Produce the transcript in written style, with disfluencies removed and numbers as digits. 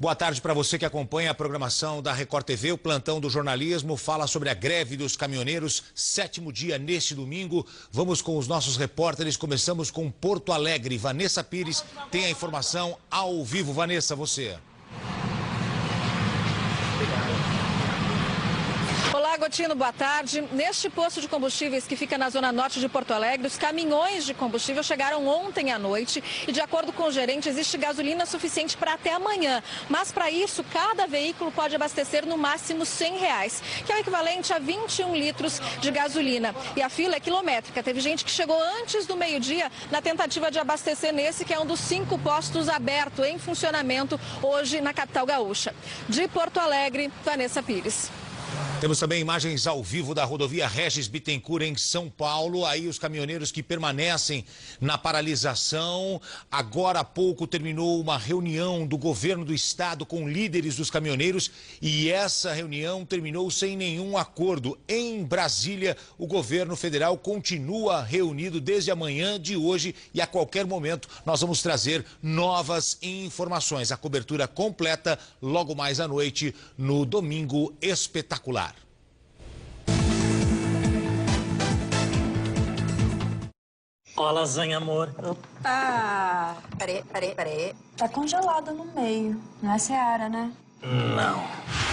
Boa tarde para você que acompanha a programação da Record TV. O Plantão do Jornalismo fala sobre a greve dos caminhoneiros, 7º dia neste domingo. Vamos com os nossos repórteres. Começamos com Porto Alegre. Vanessa Pires tem a informação ao vivo. Vanessa, você. Olá, Gotino, boa tarde. Neste posto de combustíveis que fica na zona norte de Porto Alegre, os caminhões de combustível chegaram ontem à noite e, de acordo com o gerente, existe gasolina suficiente para até amanhã. Mas, para isso, cada veículo pode abastecer no máximo R$100, que é o equivalente a 21 litros de gasolina. E a fila é quilométrica. Teve gente que chegou antes do meio-dia na tentativa de abastecer nesse, que é um dos 5 postos abertos em funcionamento hoje na capital gaúcha. De Porto Alegre, Vanessa Pires. Temos também imagens ao vivo da rodovia Regis Bittencourt em São Paulo. Aí os caminhoneiros que permanecem na paralisação. Agora há pouco terminou uma reunião do governo do estado com líderes dos caminhoneiros e essa reunião terminou sem nenhum acordo. Em Brasília, o governo federal continua reunido desde a manhã de hoje e a qualquer momento nós vamos trazer novas informações. A cobertura completa logo mais à noite no Domingo Espetacular. Ó, lasanha, amor. Opa! Peraí. Tá congelada no meio. Não é Seara, né? Não.